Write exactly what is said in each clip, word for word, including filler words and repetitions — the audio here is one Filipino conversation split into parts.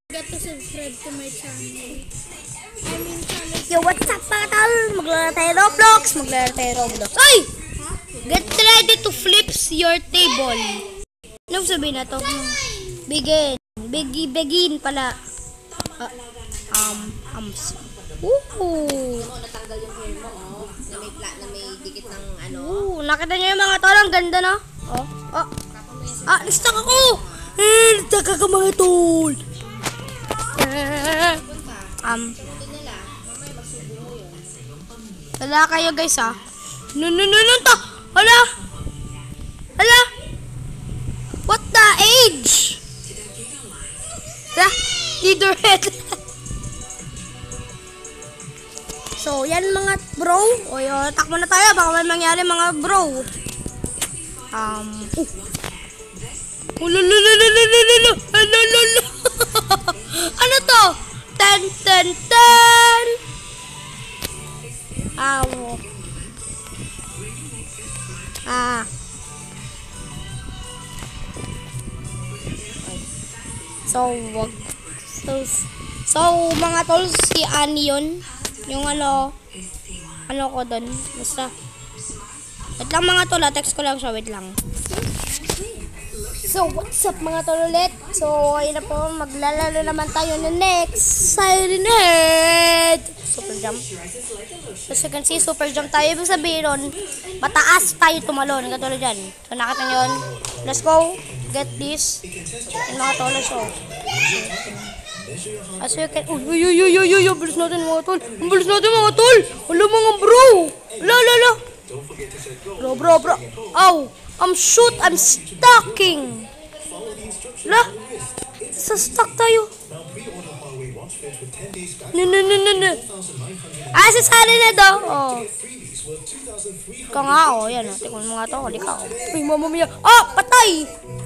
Forget to subscribe to my channel. I mean channel. Yo, what's up mga tol? Maglalaro tayo Roblox. Maglalaro tayo Roblox. Ay! Get ready to flip your table. Anong sabihin na to? Begin. Begin, begin pala. Uh, um, ums. Woohoo! Natanggal yung hair mo, oh. Na may pla na may dikit ng ano. Ooh, nakita niyo yung mga tol? Ang ganda, no? Oh, oh. Ah, na-stuck ako! Eh, na-stuck ako mga tol. Um, wala kayo guys ah. No no no no to. Hala. Hala. What the age? Hala. Leaderhead. So yan mga bro. O yun, takbo na tayo. Baka may mangyari mga bro. Um. Oh. Ulululululululu. Ulululu. Ano to? Ten, ten, ten. Awo. Ah. So, wag. So, so, mga tol, si Annie yun. Yung ano, ano ko dun. Basta. Wait lang mga tol, text ko lang siya. Wait lang. So, what's up mga tol ulit? So, ayun na po, maglalaro naman tayo ng next Siren Head! Super jump. As you can see, super jump tayo. Ibig sabihin nun, mataas tayo tumalon. Katulad dyan. So, nakita nyo yun. Let's go. Get this. Yung mga tol, so. As you can, uy, uy, uy, uy, uy, uy, bilis natin mga tol. Ang bilis natin mga tol. Wala mga bro. Wala, wala, wala. Bro, bro, bro. Ow. I'm shoot, I'm stocking. Lah, sa stock tayo. No, no, no, no, no. Ah, si Sally na daw. Oh. Ikaw nga, oh. Yan, oh. Tingnan mo nga to. Halik ka, oh. Uy, mamamaya. Oh, patay.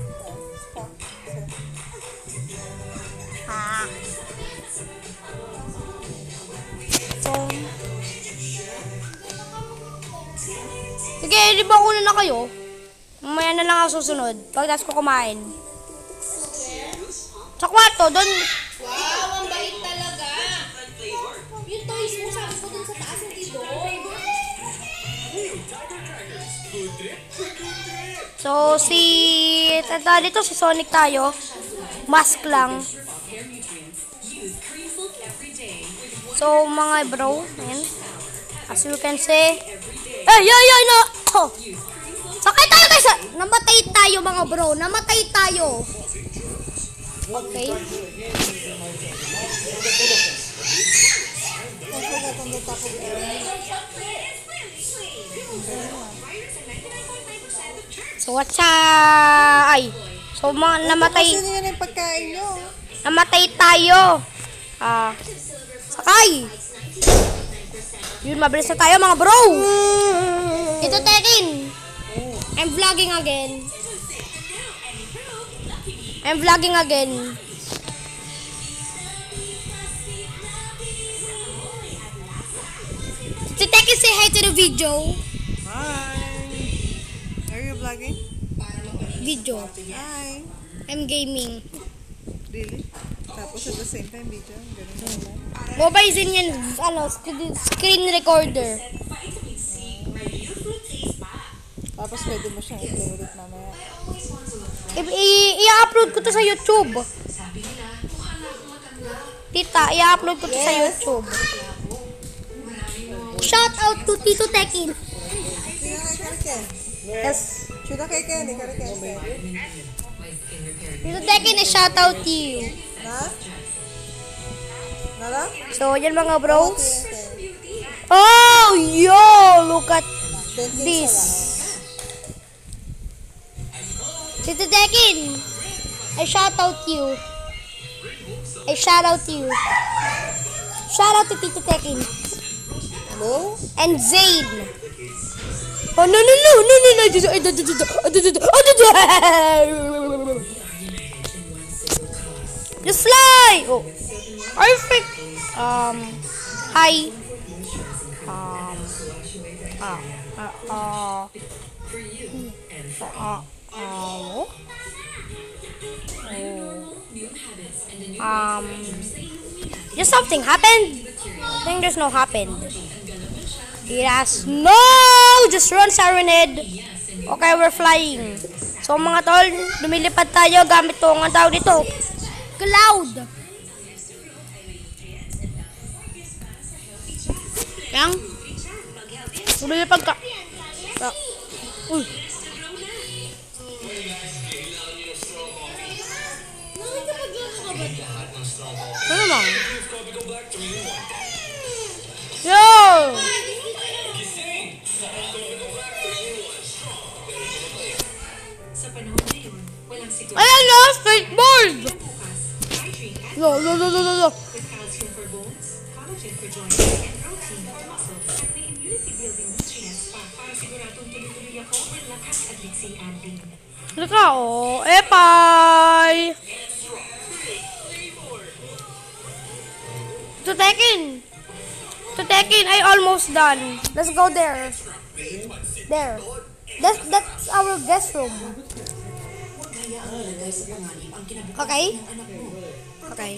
Ah. So. Sige, di ba una na kayo? Mamaya na lang ako susunod. Pagkas ko kumain. Sa kwarto, doon. Wow, ang bait talaga. Yung toys mo, sabi ko dun sa taas, hindi doon. So, si... Tata, dito si Sonic tayo. Mask lang. So, mga bro. Ayan. As you can see. Eh, yo, yo, no! Oh. Sakay tayo guys! Namatay tayo mga bro. Namatay tayo. Okay. So what's up? Ay. So mga namatay. Kasi yun yung pagkain nyo. Namatay tayo. Ah. Sakay. Yun, mabilis na tayo mga bro. Ito Tekin. I'm vlogging again. I'm vlogging again. So Tekin, say hi to the video. Hi. Are you vlogging? Video. Hi. I'm gaming. Really? Tapos at the same time video? Ganun na naman. Mobile din yan, ano, screen recorder. Tapos pwede mo siyang i-play ulit mamaya. I-upload ko to sa YouTube. Tita, i-upload ko to sa YouTube. Shout out to Tito Tekin. Sino kay Kariken? Yes. Sino kay Ken? Kariken. Tito Tekin, a shout out to you. Na? Nala? So, yan mga bros. Okay. Oh, yo, look at this. Tito Tekin, I shout out you. I shout out you. Shout out to Tito Tekin. Hello? And Zane. Oh, no, no, no, no, no, no. Just fly. Oh, perfect. Um, hi. Um, ah, ah, ah. Ah, ah, oh. Oh. Um, just something happened? I think there's no happened. Yes, no! Just run, Siren Head. Okay, we're flying. So mga tol, lumilipad tayo gamit to. Ang tawag dito, cloud. Yang? Lumilipad ka. Ah. Uy. Ano bang? Yo! Ayan na! Skateboard! No, no, no, no, no, no. Lika, oh. Epay! To Tekken! To Tekken, I almost done. Let's go there. There. That's, that's our guest room. Okay? Okay.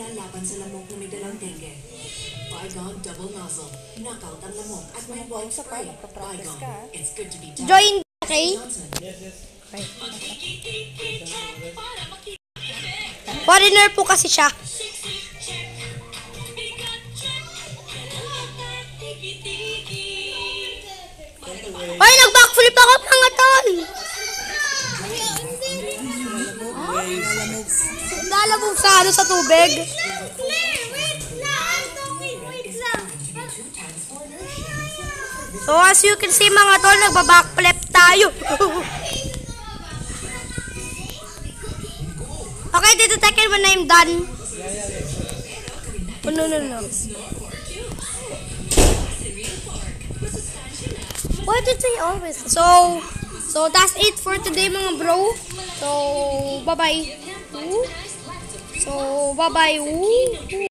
Join, okay? Okay. Foreigner po kasi siya. Ay, nag-backflip ako, mga tol! Lalabog sa ano sa tubig. So as you can see mga tol, nagba-backflip tayo. Okay, dito Tekken when I'm done. Oh, no, no, no. Why did they always? So, so that's it for today mga bro. So, bye-bye. So, bye-bye.